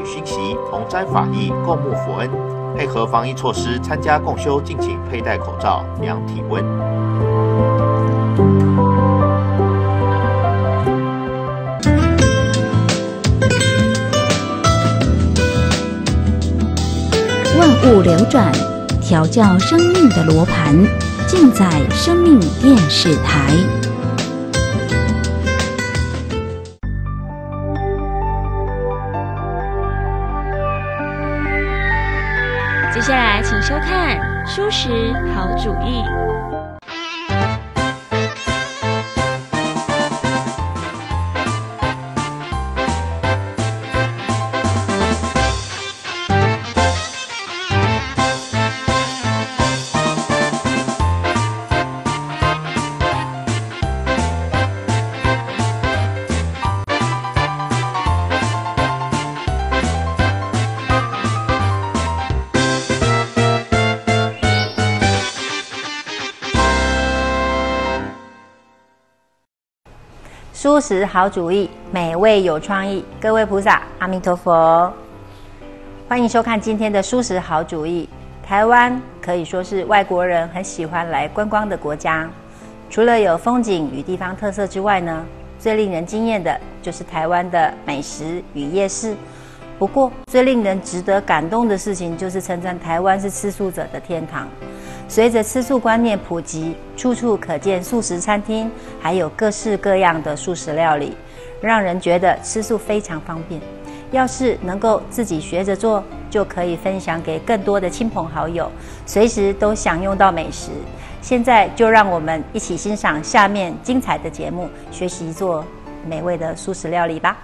与熏习同沾法益，共沐佛恩。配合防疫措施参加共修，敬请佩戴口罩，量体温。 万物流转，调教生命的罗盘，尽在生命电视台。 接下来请收看《蔬食好主意》。 蔬食好主意，美味有创意。各位菩萨，阿弥陀佛！欢迎收看今天的蔬食好主意。台湾可以说是外国人很喜欢来观光的国家。除了有风景与地方特色之外呢，最令人惊艳的就是台湾的美食与夜市。不过，最令人值得感动的事情，就是称赞台湾是吃素者的天堂。随着吃素观念普及，处处可见素食餐厅，还有各式各样的素食料理，让人觉得吃素非常方便。要是能够自己学着做，就可以分享给更多的亲朋好友，随时都享用到美食。现在就让我们一起欣赏下面精彩的节目，学习做美味的素食料理吧。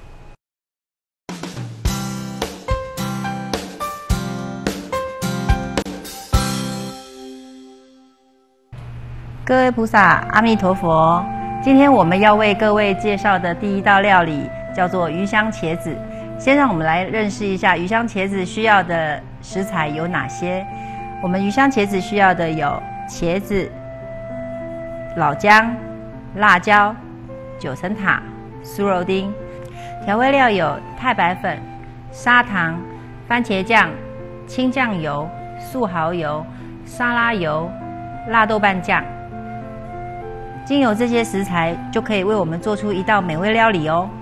各位菩萨，阿弥陀佛！今天我们要为各位介绍的第一道料理叫做鱼香茄子。先让我们来认识一下鱼香茄子需要的食材有哪些。我们鱼香茄子需要的有茄子、老姜、辣椒、九层塔、酥肉丁。调味料有太白粉、砂糖、番茄酱、青酱油、素蚝油、沙拉油、辣豆瓣酱。经由这些食材，就可以为我们做出一道美味料理哦。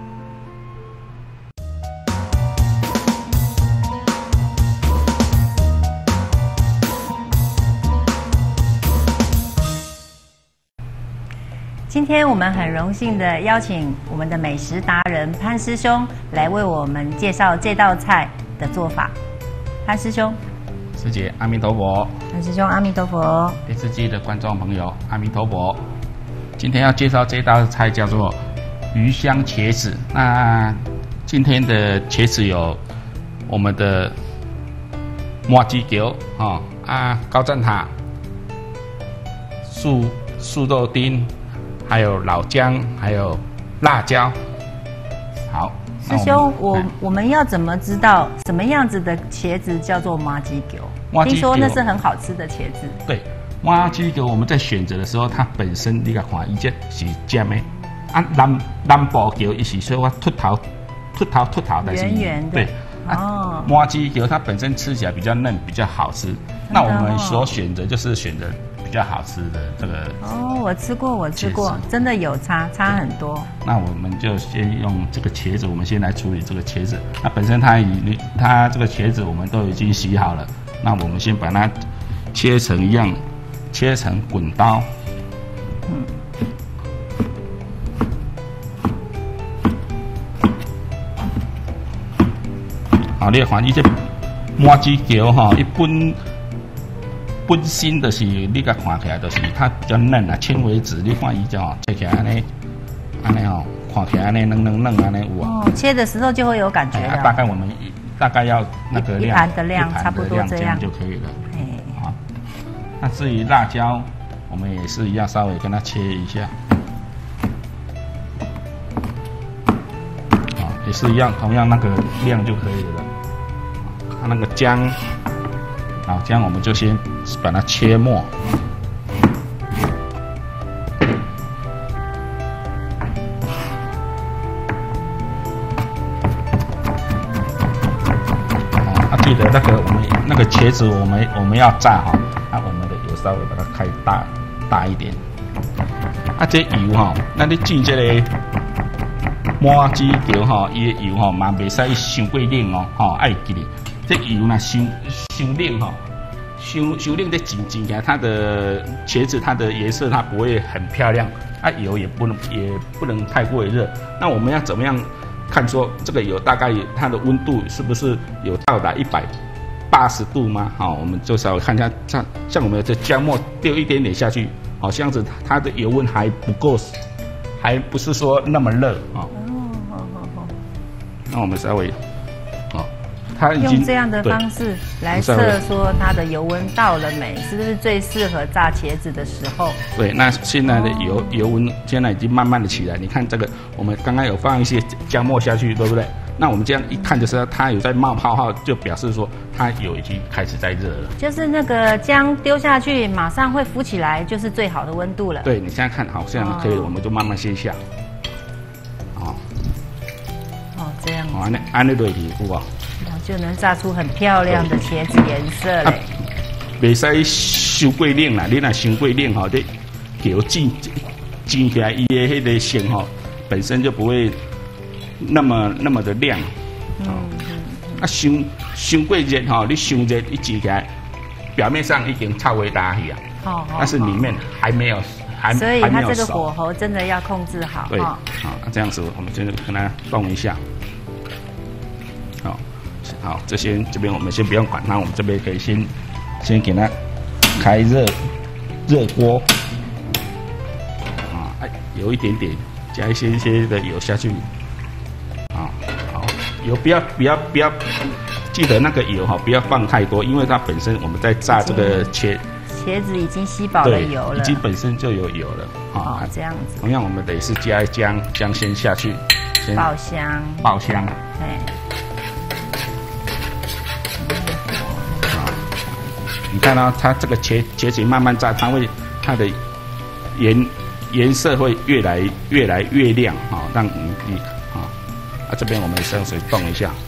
今天我们很荣幸的邀请我们的美食达人潘师兄来为我们介绍这道菜的做法。潘师兄， 师姐阿弥陀佛。 潘师兄阿弥陀佛。 电视机的观众朋友阿弥陀佛。今天要介绍这道菜叫做鱼香茄子。那今天的茄子有我们的麻糬球高赞塔、素豆丁，还有老姜，还有辣椒。好， 师兄，我们要怎么知道什么样子的茄子叫做麻糬球？听说那是很好吃的茄子。 对。麻糬球我们在选择的时候，它本身你看伊这是尖的，南部球伊是说凸头，但是圆圆的。 对，麻糬球它本身吃起来比较嫩，比较好吃。那我们所选择就是选择比较好吃的这个。 我吃过，真的有差很多。 那我们就先用这个茄子，我们先来处理这个茄子。那本身它这个茄子我们都已经洗好了，那我们先把它切成滚刀。好，你看，这麻糬球一本身就是你甲看起来就是它比较嫩啊，纤维质。你看伊这切起来安尼看起来安尼嫩安尼有啊。 切的时候就会有感觉了。 大概我们大概要那个一盘的量，差不多这样就可以了。好，那至于辣椒，我们也是一样，稍微跟它切一下。也是一样，同样那个量就可以了。它那个姜，老姜我们就先把它切末。 记得那个我们那个茄子我们要炸哈，那我们的油稍微把它开大一点。啊，这油哈，那你煎这个麻糍条哈，伊的油哈嘛袂使伤过冷哦，哈，爱记哩。这油呢伤冷哈，伤冷的煎起来，它的茄子它的颜色它不会很漂亮，啊，油也不能太过于热。那我们要怎么样看说这个油大概它的温度是不是有到达180度吗？好，我们就稍微看一下，像我们的姜末丢一点点下去，好，这样子它的油温还不够，还不是说那么热啊。那我们稍微，它已经用这样的方式来测说它的油温到了没，是不是最适合炸茄子的时候？ 对，那现在的油温现在已经慢慢的起来，你看这个，我们刚刚有放一些姜末下去，对不对？那我们这样一看就是它有在冒泡泡，就表示说它油已经开始在热了。就是那个姜丢下去，马上会浮起来，就是最好的温度了。 对，你现在看好，这样可以了，我们就慢慢先下。 这样。 按那对底部啊， 就能炸出很漂亮的茄子颜色嘞。 袂使伤过冷啦，你若伤过冷吼，这油煎起来，伊的迄个线吼本身就不会那么的亮。伤过热吼，你伤热一煎起来，表面上已经超微大去啊，但是里面还没有所以它这个火候真的要控制好。 对，好，这样子我们就跟它动一下。好，这边我们先不用管它，我们这边可以先给它开热锅，有一点点加一些的油下去，好，油不要，记得那个油哈不要放太多，因为它本身我们在炸这个茄子已经吸饱了油了， 已经本身就有油了， 这样子。 同样我们得是加姜先下去，先爆香，你看到它这个茄子慢慢炸，它的颜色会越来越亮让你这边我们生水动一下，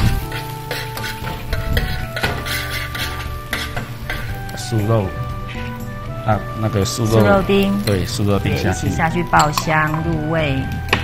酥肉那个酥肉丁， 对，酥肉丁一起下去爆香入味。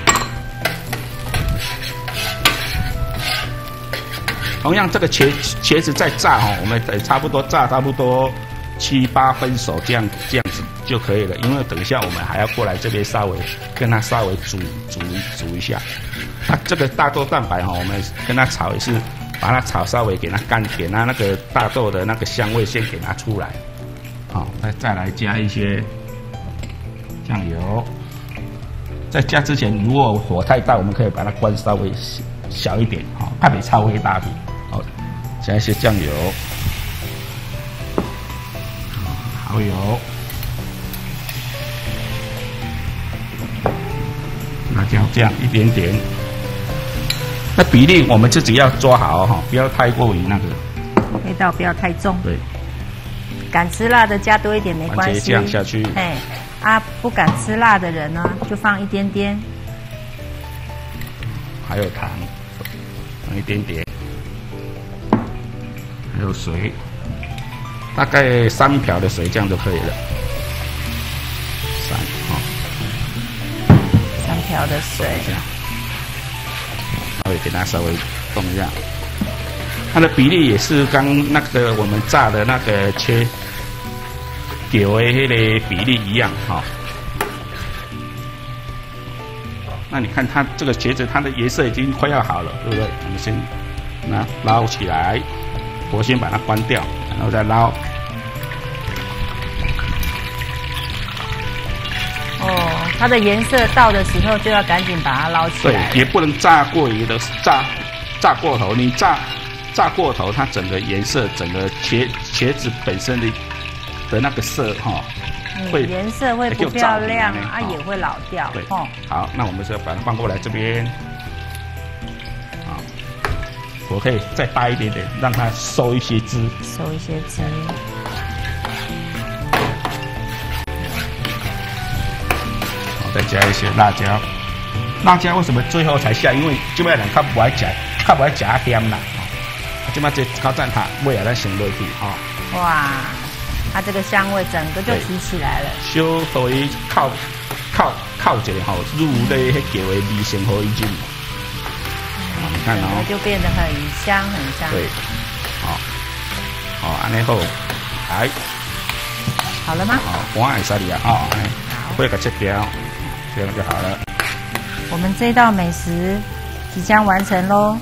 同样，这个茄子在炸我们得差不多炸7、8分熟，这样子就可以了。因为等一下我们还要过来这边跟它稍微煮一下。这个大豆蛋白我们跟它炒也是把它炒稍微给它干，给它那个大豆的那个香味先给它出来。好，再来加一些酱油。在加之前，如果火太大，我们可以把它关稍微小一点，怕被超微大底。好，加一些酱油，蚝油，辣椒酱一点点。那比例我们自己要抓好不要太过于那个， 味道不要太重。 对， 敢吃辣的加多一点没关系。 番茄酱下去。 不敢吃辣的人呢，就放一点点。 还有糖，放一点点。还有水，大概3瓢的水，这样就可以了。 3瓢的水。 给它稍微动一下，它的比例也是刚那个我们炸的那个切丢的那个比例一样那你看它这个茄子，它的颜色已经快要好了，对不对？我们先捞起来，火先把它关掉，然后再捞。 它的颜色到的时候就要赶紧把它捞起来。 对，也不能炸过于的炸过头，你炸过头，它整个颜色，整个茄子本身的那个色会颜色会不漂亮也会老掉。 对，好，那我们就把它放过来这边，我可以再大一点点，让它收一些汁。再加一些辣椒，辣椒为什么最后才下？因为基本上它不爱夹咸啦， 即摆这烤蛋塔尾啊，咱先落去哈。 哇，它这个香味整个就提起来了。 小互伊烤一下吼，入咧迄叫的味先互伊进。你看哦， 就变得很香很香。 对，安尼好，来， 好了吗？ 碗会使哩啊，好，火给切掉，这样就好了。 我们这道美食即将完成喽。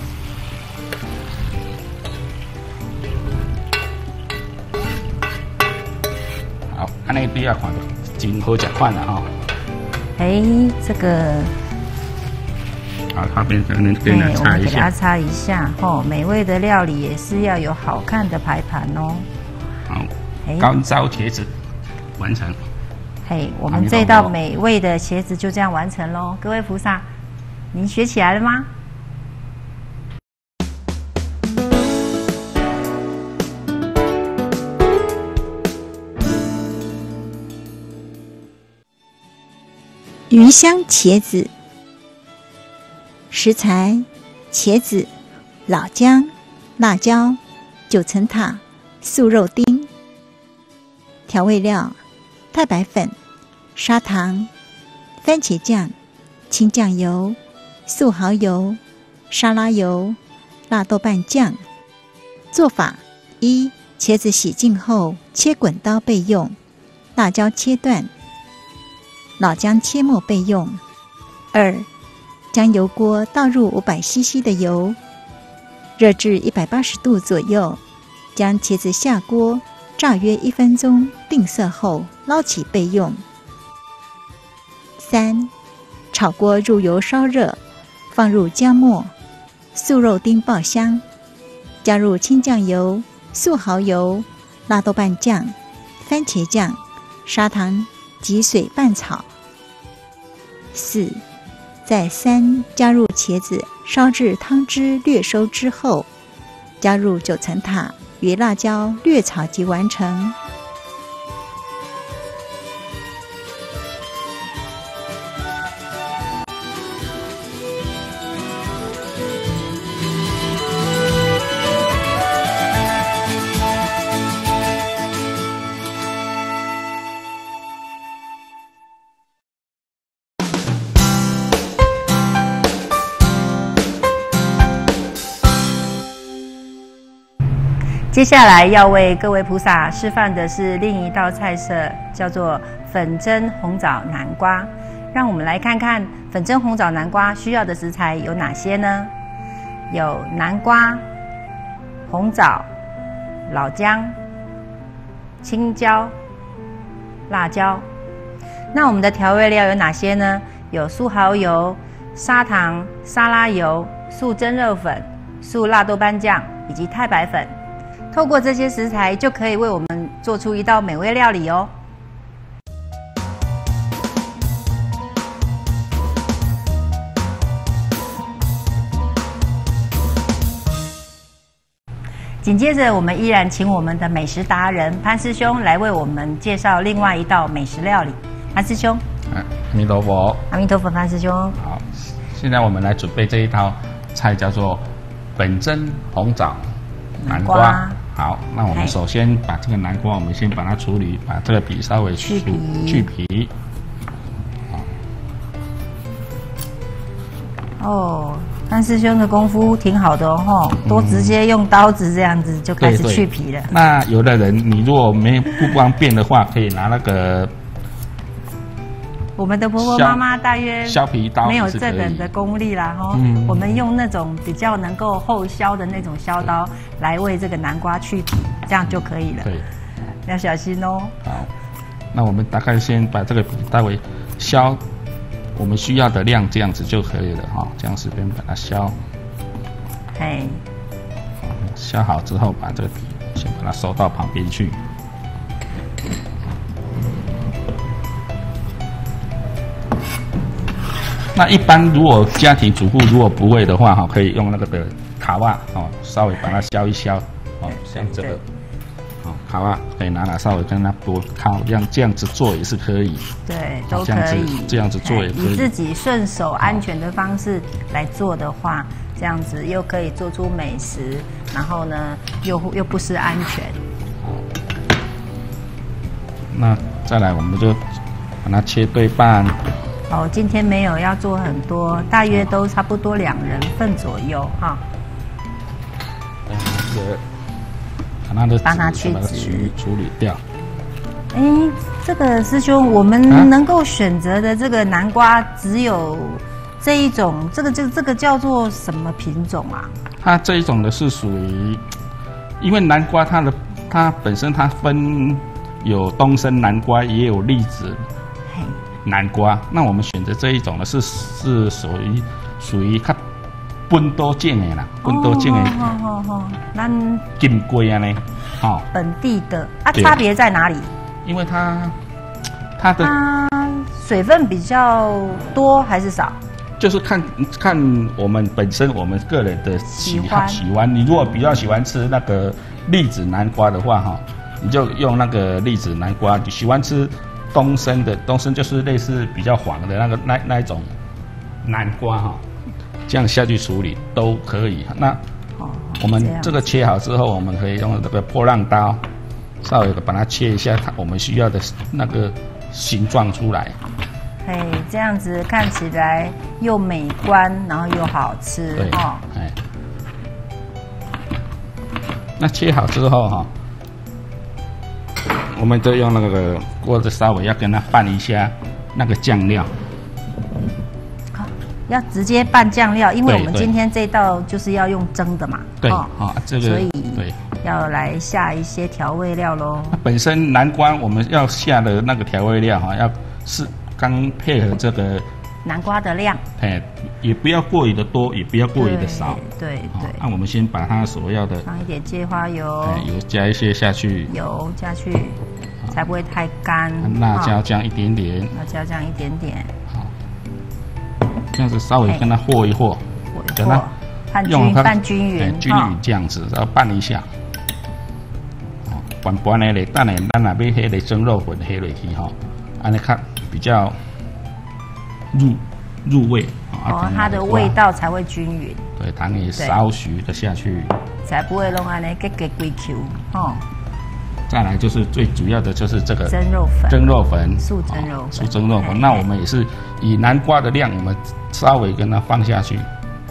好，安尼你也看到真好食款了哈。 这个。 好，它变成给它擦一下。 我们给它擦一下哦。美味的料理也是要有好看的排盘哦。 好，干烧茄子完成。 我们这道美味的茄子就这样完成喽。各位菩萨，您学起来了吗？ 鱼香茄子。食材：茄子、老姜、辣椒、九层塔、素肉丁。调味料：太白粉、砂糖、番茄酱、青酱油、素蚝油、沙拉油、辣豆瓣酱。做法：一、茄子洗净后切滚刀备用，辣椒切段，老姜切末备用。二、将油锅倒入500cc 的油，热至180度左右，将茄子下锅炸约1分钟，定色后捞起备用。3. 炒锅入油烧热，放入姜末、素肉丁爆香，加入青酱油、素蚝油、辣豆瓣酱、番茄酱、砂糖及水拌炒。4. 再加入茄子，烧至汤汁略收之后，加入九层塔与辣椒略炒即完成。 接下来要为各位菩萨示范的是另一道菜色，叫做粉蒸红枣南瓜。让我们来看看粉蒸红枣南瓜需要的食材有哪些呢？有南瓜、红枣、老姜、青椒、辣椒。那我们的调味料有哪些呢？有素蚝油、砂糖、沙拉油、素蒸肉粉、素辣豆瓣酱以及太白粉。透过这些食材，就可以为我们做出一道美味料理哦。紧接着，我们依然请我们的美食达人潘师兄来为我们介绍另外一道美食料理。潘师兄， 阿弥陀佛， 阿弥陀佛，潘师兄。 好，现在我们来准备这一道菜，叫做粉蒸红枣南瓜。好，那我们首先把这个南瓜，我们先把它处理，把这个皮稍微去皮。 哦，潘师兄的功夫挺好的哦，都直接用刀子这样子就开始去皮了。 那有的人，你如果不方便的话，可以拿那个。 我们的婆婆妈妈大约削皮刀没有这等的功力啦哈，我们用那种比较能够后削的那种削刀来为这个南瓜去皮，这样就可以了。 对， 要小心哦。 好，那我们大概先把这个皮稍微削我们需要的量，这样子就可以了哈。这样随便把它削，削好之后，把这个皮先把它收到旁边去。那一般如果家庭主妇如果不会的话哈，可以用那个的卡瓦哦，稍微把它削一削哦，像这个哦卡瓦可以拿来稍微跟它多靠这样子做也是可以， 对，都可以这样子做也可以。 以自己顺手安全的方式来做的话， 这样子又可以做出美食，然后呢又不失安全。 那再来我们就把它切对半。 哦，今天没有要做很多，大约都差不多2人份左右哈。帮它去籽， 处理掉。 哎，这个师兄，我们能够选择的这个南瓜只有这一种，这个叫做什么品种啊？ 它这一种的是属于，因为南瓜它本身它分有东升南瓜，也有栗子南瓜。那我们选择这一种的是属于它本土种的啦，本土种的。 咱金龟啊呢， 本地的啊，差别在哪里？ 因为它的水分比较多还是少？ 就是看我们本身我们个人的喜欢。你如果比较喜欢吃那个栗子南瓜的话你就用那个栗子南瓜；喜欢吃东升就是类似比较黄的那一种南瓜这样下去处理都可以。那我们这个切好之后，我们可以用这个波浪刀稍微把它切一下，我们需要的那个形状出来。 这样子看起来又美观，然后又好吃。 对，那切好之后我们就用那个锅子稍微要跟它拌一下那个酱料。 要直接拌酱料，因为我们今天这道就是要用蒸的嘛。 对，这个所以对要来下一些调味料咯。 本身南瓜我们要下的那个调味料要是刚配合这个南瓜的量， 也不要过于的多，也不要过于的少。 对。 那我们先把它所要的放一点芥花油， 油加一些下去， 油加去，才不会太干。 辣椒酱一点点，这样子稍微跟它和一和， 跟它拌均匀， 这样子，然后拌一下。拌拌的嘞，等下咱若要迄个蒸肉粉下落去安尼看比较入味。 它的味道才会均匀。 对，糖也少许的下去， 才不会弄安尼给规 Q 再来就是最主要的就是这个蒸肉粉，素蒸肉粉。 那我们也是以南瓜的量，我们稍微跟它放下去。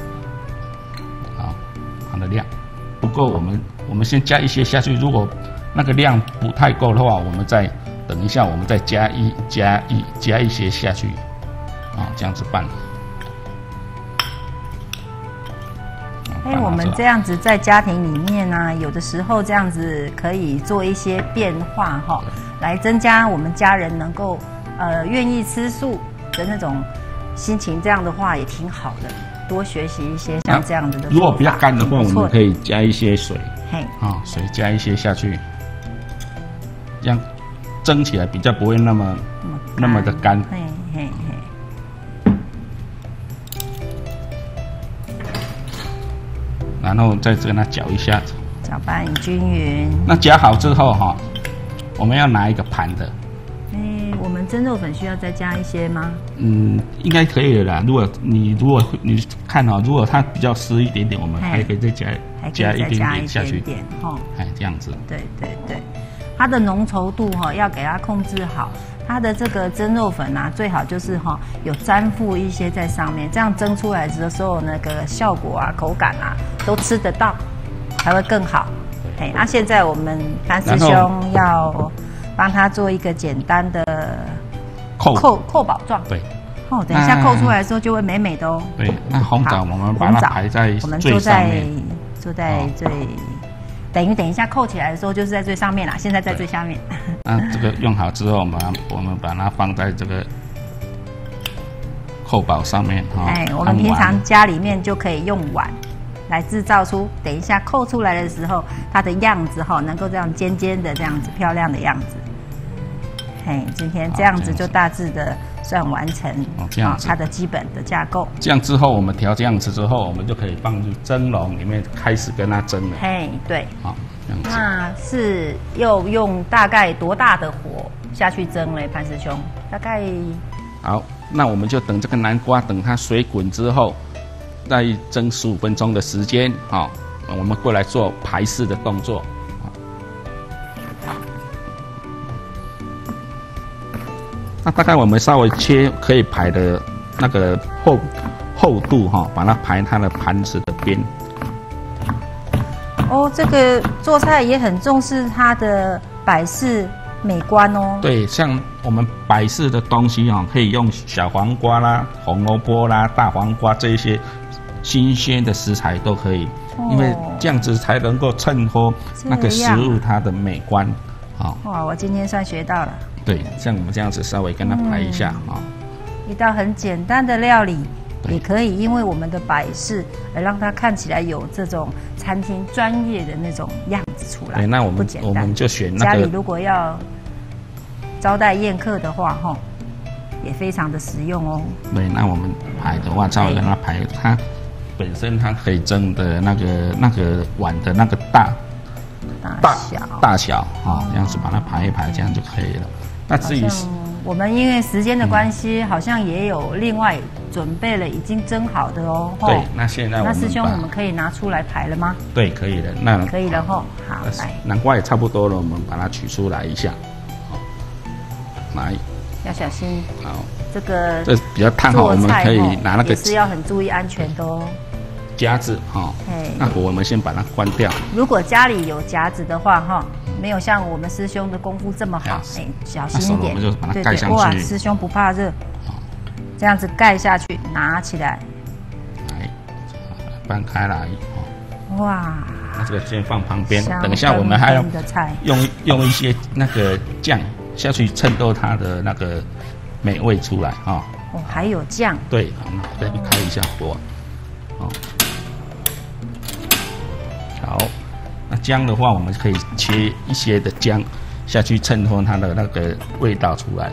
它的量不够，我们先加一些下去。如果那个量不太够的话，我们再等一下，我们再加一些下去。这样子拌。 我们这样子在家庭里面呢，有的时候这样子可以做一些变化来增加我们家人能够愿意吃素的那种心情。这样的话也挺好的，多学习一些像这样子的做法。 如果比较干的话，我们可以加一些水，水加一些下去，这样蒸起来比较不会那么的干。然后再跟它搅一下， 搅拌均匀。 那搅好之后我们要拿一个盘的。 我们蒸肉粉需要再加一些吗？ 应该可以的啦。如果你看如果它比较湿一点点，我们还可以再加一点点下去。这样子。对。 它的浓稠度要给它控制好。它的这个蒸肉粉最好就是有沾附一些在上面，这样蒸出来的时候那个效果口感都吃得到，才会更好。那现在我们潘师兄要帮他做一个简单的扣宝状。 对。 等一下扣出来的时候就会美美的哦。 对，那红枣我们把它排在最上面。 坐在最。等于等一下扣起来的时候就是在最上面啦，现在在最下面。 那这个用好之后，我们把它放在这个扣宝上面我们平常家里面就可以用碗来制造出，等一下扣出来的时候，它的样子能够这样尖尖的这样子漂亮的样子。今天这样子就大致的算完成它的基本的架构。 这样之后，我们调这样子之后，我们就可以放入蒸笼里面开始跟它蒸了。 对。 这样子。 那是又用大概多大的火下去蒸嘞，潘师兄？大概。 好，那我们就等这个南瓜，等它水滚之后， 再蒸15分钟的时间，好，我们过来做排式的动作。那大概我们稍微切可以排的那个厚度哈，把它排它的盘子的边。 哦，这个做菜也很重视它的摆饰美观哦。 对，像我们摆饰的东西哈，可以用小黄瓜啦、红萝卜啦、大黄瓜这一些新鲜的食材都可以，因为这样子才能够衬托那个食物它的美观。好， 哇，我今天算学到了。 对，像我们这样子稍微跟它排一下啊。 一道很简单的料理，也可以因为我们的摆饰而让它看起来有这种餐厅专业的那种样子出来。 对，那我们就选那个。 家里如果要招待宴客的话，哈，也非常的实用哦。 对，那我们排的话，稍微跟它排，它本身它可以蒸的那个碗的那个大小啊，这样子把它排一排，这样就可以了。那至于我们因为时间的关系，好像也有另外准备了已经蒸好的哦。 对，那现在师兄，我们可以拿出来排了吗？ 对，可以的。那可以了吼。好，来， 南瓜也差不多了，我们把它取出来一下。好，来， 要小心。 好， 这个比较烫哈，我们可以拿那个也是要很注意安全的哦。 夹子哈，那我们先把它关掉。 如果家里有夹子的话哈，没有像我们师兄的功夫这么好，小心一点。 我们就把它盖上去。 哇，师兄不怕热，这样子盖下去，拿起来， 来搬开来。 哇， 那这个先放旁边，等一下我们还要用一些那个酱下去衬托它的那个美味出来啊。 哦，还有酱。对， 好，那再开一下火。好，那姜的话，我们可以切一些的姜下去衬托它的那个味道出来。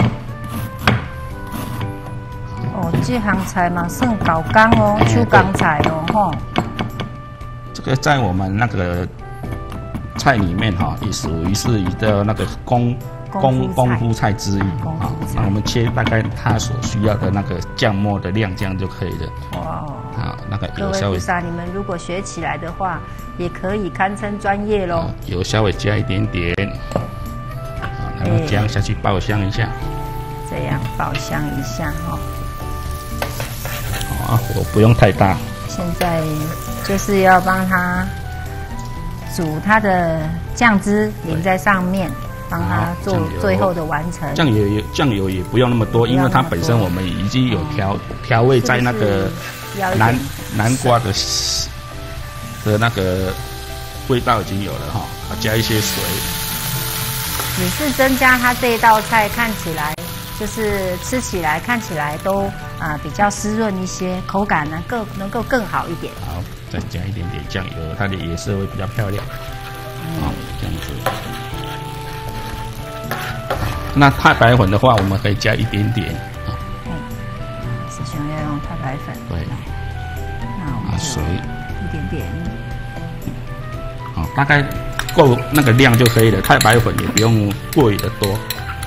哦，这行菜嘛算搞工哦，手工菜哦，吼。 这个在我们那个菜里面哈，也属于是一个那个功夫菜之一啊。那我们切大概它所需要的那个酱末的量，这样就可以了。哇。好，那个油稍微。 你们如果学起来的话，也可以堪称专业咯。 油稍微加一点点，然后姜下去爆香一下。 这样爆香一下哈。 好，火不用太大。 现在就是要帮它煮它的酱汁，淋在上面，帮它做最后的完成。 酱油也不用那么多，因为它本身我们已经有调味在那个南瓜的那个味道已经有了哈，加一些水， 也是增加它这一道菜看起来就是吃起来看起来都比较湿润一些，口感呢能够更好一点。 好，再加一点点酱油，它的颜色会比较漂亮。好，这样子。那太白粉的话，我们可以加一点点。 师兄要用太白粉。 对。 那我们水一点点。 好，大概够那个量就可以了。太白粉也不用过于的多。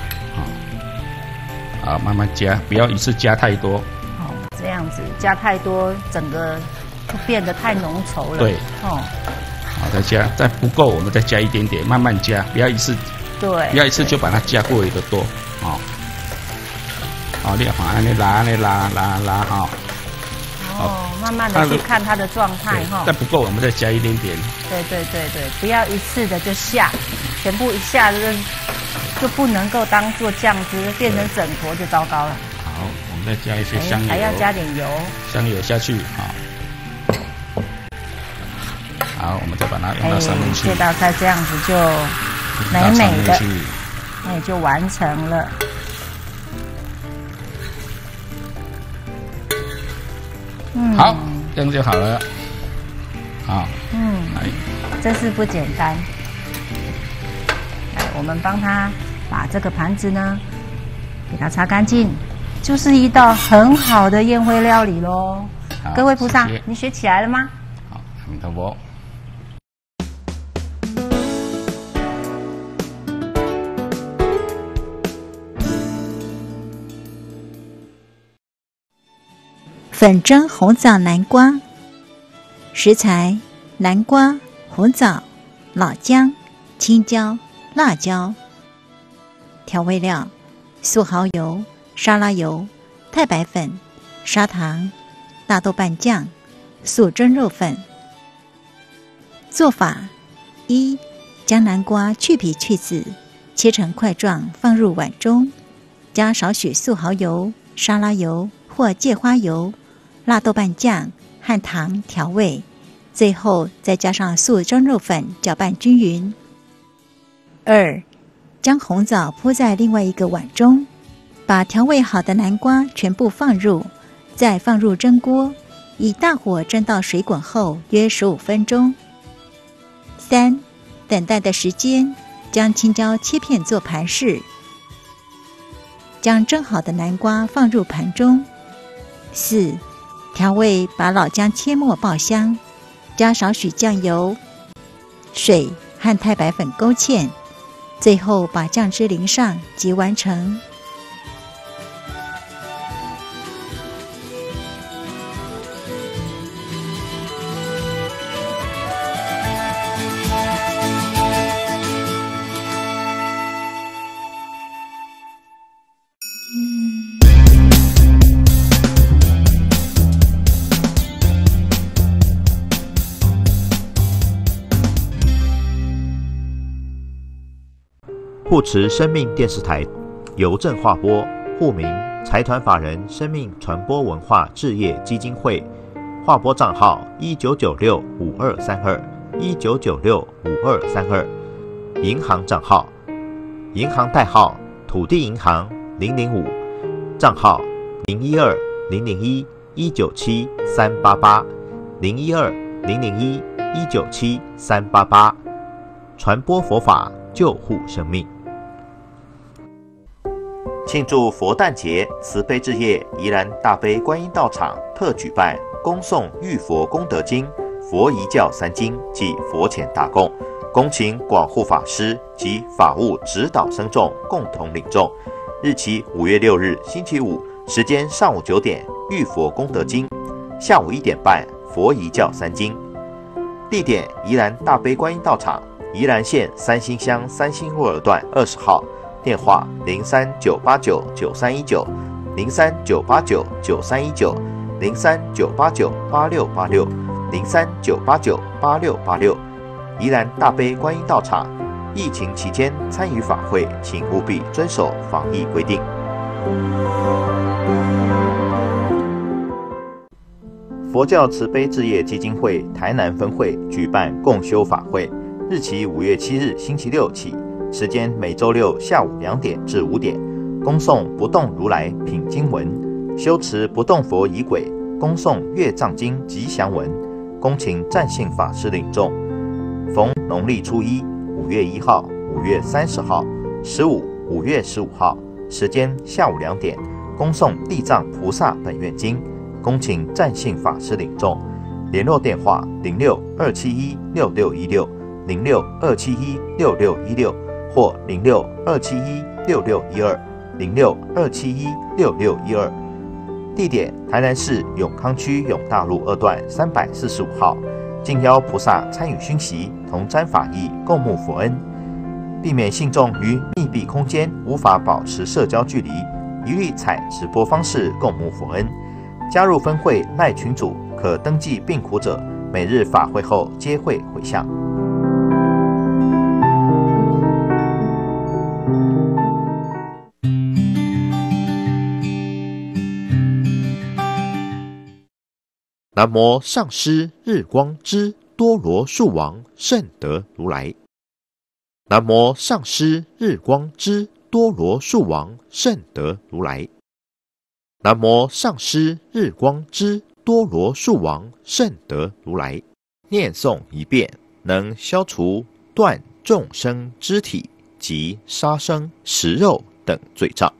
好，慢慢加，不要一次加太多。 哦，这样子加太多，整个就变得太浓稠了。 对。哦。好，再不够，我们再加一点点，慢慢加，不要一次。 对。 不要一次就把它加过于的多。哦。好，你好，安尼拉哈。 哦，慢慢的去看它的状态哈。 再不够，我们再加一点点。 对，不要一次的就下，全部一下就不能够当做酱汁，变成整坨就糟糕了。 好，我们再加一些香油， 还要加点油， 香油下去啊。好，我们再把它用到上面去。 这道菜这样子就美美的，就完成了。 好，这样就好了。好，来， 这是不简单。来，我们帮他把这个盘子呢，给它擦干净，就是一道很好的宴会料理咯。各位菩萨，你学起来了吗？ 好，阿弥陀佛。 粉蒸红枣南瓜。食材：南瓜、红枣、老姜、青椒、辣椒。调味料：素蚝油、沙拉油、太白粉、砂糖、大豆瓣酱、素蒸肉粉。做法：一、将南瓜去皮去籽，切成块状放入碗中，加少许素蚝油、沙拉油或芥花油、辣豆瓣酱和糖调味，最后再加上素蒸肉粉搅拌均匀。二、将红枣铺在另外一个碗中，把调味好的南瓜全部放入，再放入蒸锅，以大火蒸到水滚后约15分钟。三、等待的时间，将青椒切片做盘式，将蒸好的南瓜放入盘中。四、调味，把老姜切末爆香，加少许酱油、水和太白粉勾芡，最后把酱汁淋上即完成。 护持生命电视台邮政划拨户名财团法人生命传播文化置业基金会，划拨账号1996523219965232，银行账号银行代号土地银行005，账号012001197388012001197388，传播佛法，救护生命。庆祝佛诞节，慈悲置业宜兰大悲观音道场特举办恭诵浴佛功德经、佛遗教3经及佛前大供，恭请广护法师及法务指导僧众共同领众。日期5月6日星期五，时间上午9点浴佛功德经，下午1点半佛遗教3经。地点宜兰大悲观音道场，宜兰县三星乡3星路2段20号。电话03-989-9319-03-989-8686-03-989-8686。宜兰大悲观音道场，疫情期间参与法会，请务必遵守防疫规定。佛教慈悲置业基金会台南分会举办共修法会，日期5月7日星期六起，时间每周六下午2点至5点，恭诵不动如来品经文，修持不动佛仪轨，恭诵月藏经吉祥文，恭请占信法师领众。逢农历初一、5月1号、5月30号、15、5月15号，时间下午2点，恭诵地藏菩萨本愿经，恭请占信法师领众。联络电话06-271-6616，06-271-6616或06-271-6612，06-271-6612。地点：台南市永康区永大路2段345号。敬邀菩萨参与熏习，同沾法益，共沐佛恩。避免信众于密闭空间无法保持社交距离，一律采直播方式共沐佛恩。加入分会赖群组，可登记病苦者，每日法会后皆会回向。南无上师日光之多罗树王圣德如来。南无上师日光之多罗树王圣德如来。南无上师日光之多罗树王圣德如来。念诵一遍，能消除断众生肢体及杀生食肉等罪障。